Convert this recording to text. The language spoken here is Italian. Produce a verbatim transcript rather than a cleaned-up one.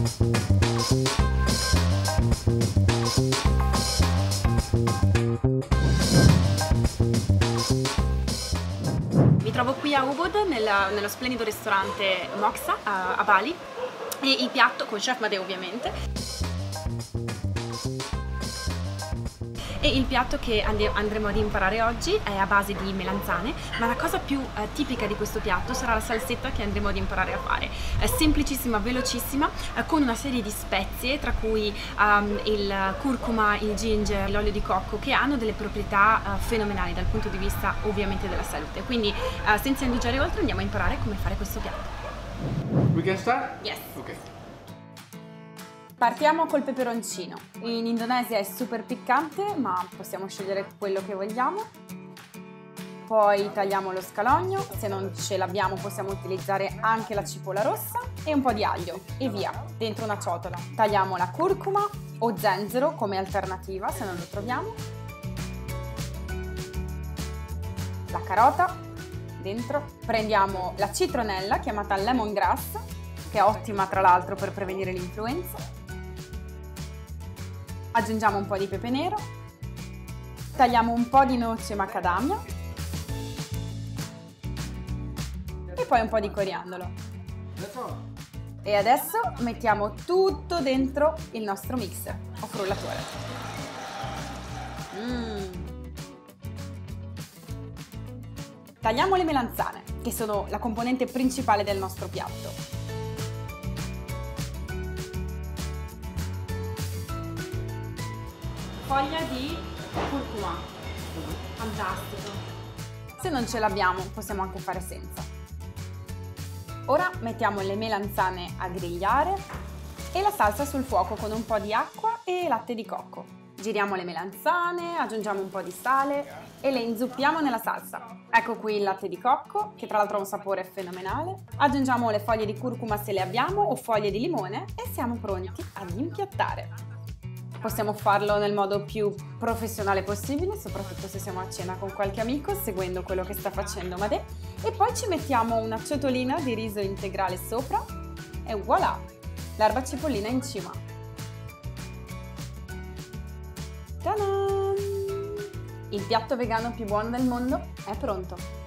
Mi trovo qui a Ubud nella, nello splendido ristorante Moxa a, a Bali, e il piatto con Chef Madeo ovviamente. E il piatto che andremo ad imparare oggi è a base di melanzane, ma la cosa più eh, tipica di questo piatto sarà la salsetta che andremo ad imparare a fare. È semplicissima, velocissima, eh, con una serie di spezie, tra cui um, il curcuma, il ginger, l'olio di cocco, che hanno delle proprietà uh, fenomenali dal punto di vista ovviamente della salute. Quindi uh, senza indugiare oltre andiamo a imparare come fare questo piatto. We can start? Yes. Okay. Partiamo col peperoncino. In Indonesia è super piccante, ma possiamo scegliere quello che vogliamo. Poi tagliamo lo scalogno, se non ce l'abbiamo possiamo utilizzare anche la cipolla rossa e un po' di aglio e via, dentro una ciotola. Tagliamo la curcuma o zenzero come alternativa se non lo troviamo. La carota dentro. Prendiamo la citronella chiamata lemongrass, che è ottima tra l'altro per prevenire l'influenza. Aggiungiamo un po' di pepe nero, tagliamo un po' di noce macadamia e poi un po' di coriandolo. E adesso mettiamo tutto dentro il nostro mixer o frullatore. Mm. Tagliamo le melanzane, che sono la componente principale del nostro piatto. Foglia di curcuma, fantastico. Se non ce l'abbiamo possiamo anche fare senza. Ora mettiamo le melanzane a grigliare e la salsa sul fuoco con un po' di acqua e latte di cocco. Giriamo le melanzane, aggiungiamo un po' di sale e le inzuppiamo nella salsa. Ecco qui il latte di cocco, che tra l'altro ha un sapore fenomenale. Aggiungiamo le foglie di curcuma se le abbiamo o foglie di limone e siamo pronti ad impiattare. Possiamo farlo nel modo più professionale possibile, soprattutto se siamo a cena con qualche amico, seguendo quello che sta facendo Madè. E poi ci mettiamo una ciotolina di riso integrale sopra e voilà! L'erba cipollina in cima. Ta-da! Il piatto vegano più buono del mondo è pronto!